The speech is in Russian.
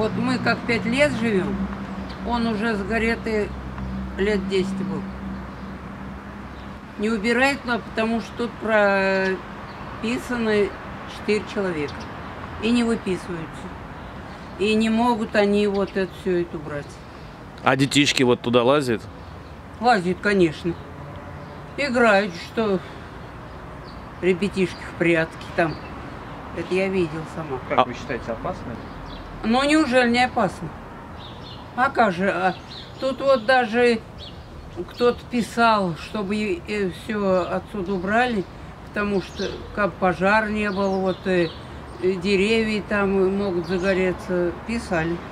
Вот мы как 5 лет живем, он уже сгорелый лет 10 был. Не убирает, потому что тут прописано 4 человека. И не выписываются. И не могут они вот это все это убрать. А детишки вот туда лазят? Лазят, конечно. Играют, что ребятишки в прятки там. Это я видел сама. Как вы считаете, опасно? Но неужели не опасно? А как же? Тут вот даже кто-то писал, чтобы все отсюда убрали, потому что как пожар не был, вот деревья там могут загореться. Писали.